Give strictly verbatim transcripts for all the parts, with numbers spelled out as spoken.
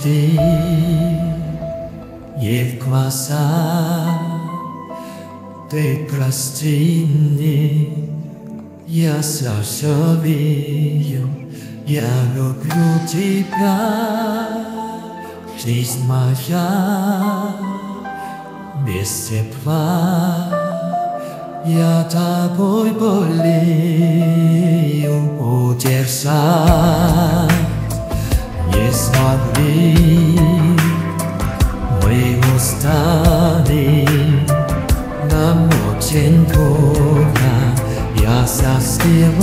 Christi, Евкласа, Ты прости, я сожалею, я люблю Тебя, жизнь моя без тепла, я Тобой болею, удержать не смогли мы устали, нам очень трудно, я застыл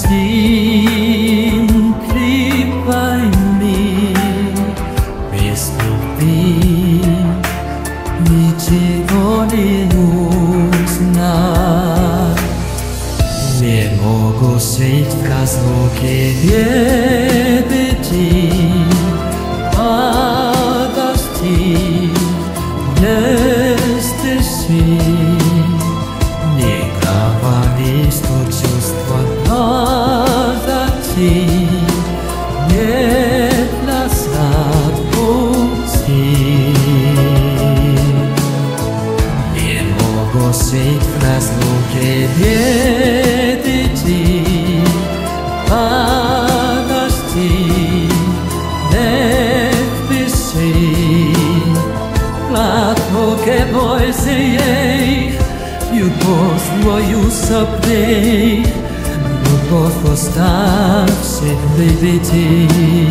один крик войны, без любви ничего не узнать. Не могу жить в разлуке, ведь подожди, не стыжи, не говори, что чувства позади, нет назад пути. Не могу жить в разлуке, ведь подожди, que voici, любовь свою сопли, любовь оставши любите,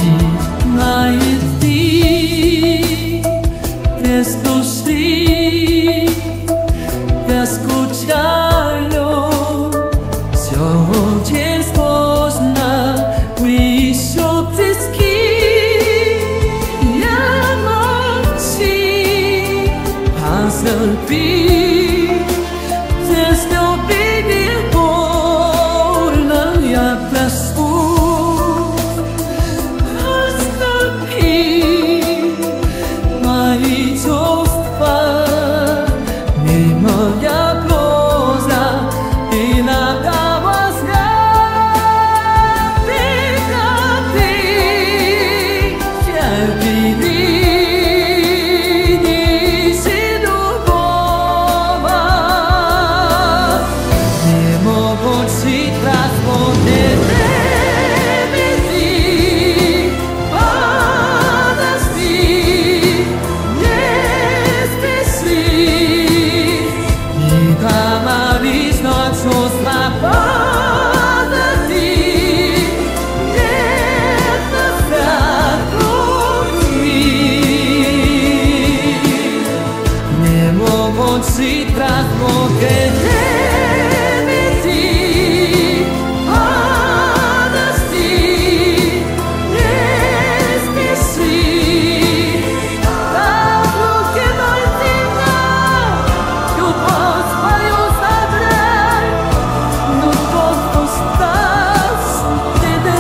найти без души, я скучаю, все очень сложно, вы еще близки. Любви, здесь любви больно, я прошу, останови мои чувства, не моя проза, иногда возьмет прекрати, я види. Si trasmo que debiti, honesty, yes, me see. That's what you might think now. You pass by your side, no post for stars, did the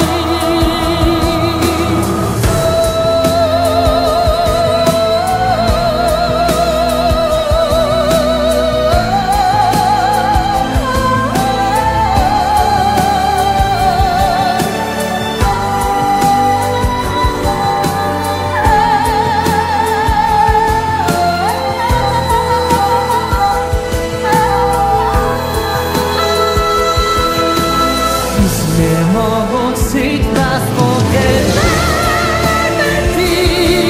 не могут жить нас, porque debiti,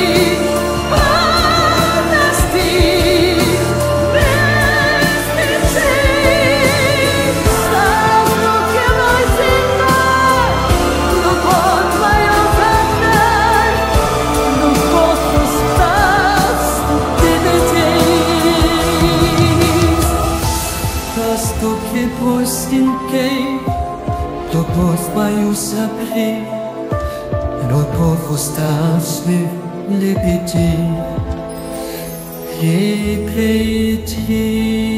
honesty, без мечей. Ставлю герой земля, любовь твоя загнай, любовь осталась, ты надеюсь. Поступки пустенькой, любовь мою сопли, любовь уставших лебедей, ей прийти.